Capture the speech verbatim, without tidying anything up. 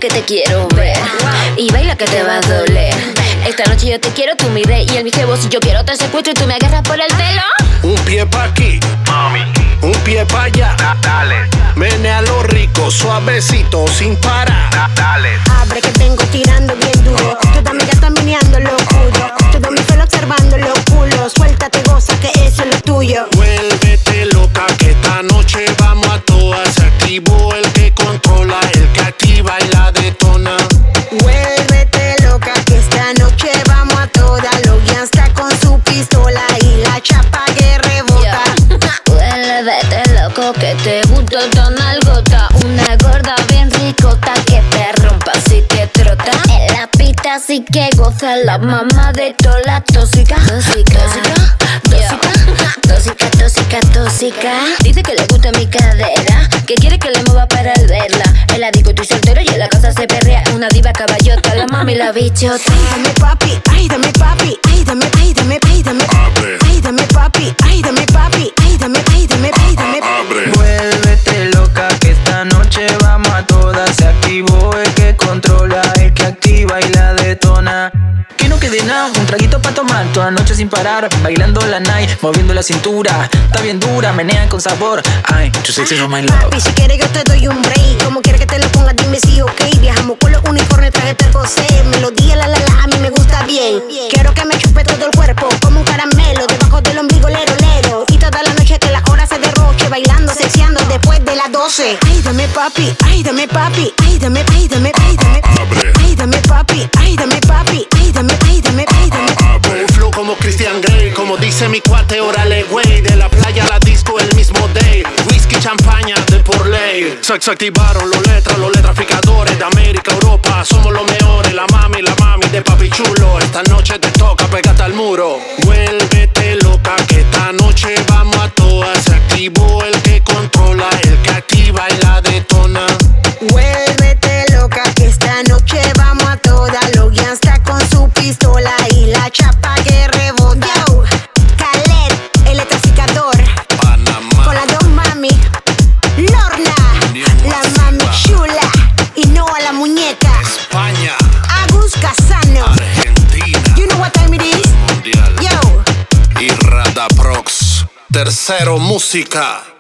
que te quiero ver y baila que te va a doler. Esta noche yo te quiero, tú mi rey y el mi jevo. Si yo quiero te secuestro y tú me agarras por el pelo. Un pie pa' aquí, mami, un pie pa' allá. Da, dale, menea lo rico, suavecito, sin parar. da, dale. Abre que vengo tirando bien duro. Toda mi gata meneando lo juro. Todo mi pelo observando los culos. Suéltate, goza, que eso es lo tuyo. Vuélvete loca, que esta noche vamos a todas. Se activó el que controla, el que activa y la detona. Vuélvete loca, que esta noche vamos a toda. Lo guían está con su pistola y la chapa que rebota. Vuélvete loco, que te gusta tan algota. Una gorda bien ricota que te rompa si te trota. En la pista así que goza la mamá de toda la tóxica. Tóxica, tóxica, tóxica, tóxica, tóxica. Dice que le gusta mi cadera, que quiere que le mueva para al verla. En la disco estoy soltero y en la casa se perrea. Una diva caballota, la mami la bichota. Ay, dame papi, ay, dame papi, ay, dame, ay, dame, ay, dame. Abre. Ay, dame papi, ay, dame papi, ay, dame, ay, dame, ay, dame. Abre. Vuélvete loca, que esta noche vamos a todas. Se activó el que controla, el que activa y la detona. Que no quede nada, un traguito pa' tomar toda noche sin parar. Bailando la night, moviendo la cintura. Está bien dura, menea con sabor. Ay, too sexy for my love. Papi, si quieres yo te doy un break. Como quieres que te lo ponga, dime si ok. Viajamos con los uniformes, traje perco C. Melodía, la la la, a mí me gusta bien. Quiero que me chupe todo el cuerpo, como un caramelo. Debajo del ombligo, lero, lero. Y toda la noche que la hora se derroche. Bailando, sexeando después de las doce. Ay, dame papi, ay, dame papi. Ay, dame, ay, dame, ay, dame. Abre. Ay, dame papi, ay, dame papi. Ay, dame, ay, dame, ay, dame. Un flow como Christian Grey, como dice mi cuate, órale güey. De la playa a la disco el mismo day. Whisky, champaña de por ley. Se, se activaron los letras, los letraficadores de América, Europa. Somos los mejores, la mami, la mami de papi chulo. Esta noche te toca, pégate al muro. Vuélvete loca, que esta noche vamos a todas. Se activó el que controla, el que activa y la detona. Vuélvete loca, que esta noche vamos a toda. Lo guían está con su pistola y la chapa que rebota. Yo, Khaled, el electrificador. Panamá, Con las dos mami, Lorna, la mami chula. Y no a la muñeca, España, Agus Casano. Argentina, You know what time it is? Mundial Yo. y Radaprox. Tercero, música.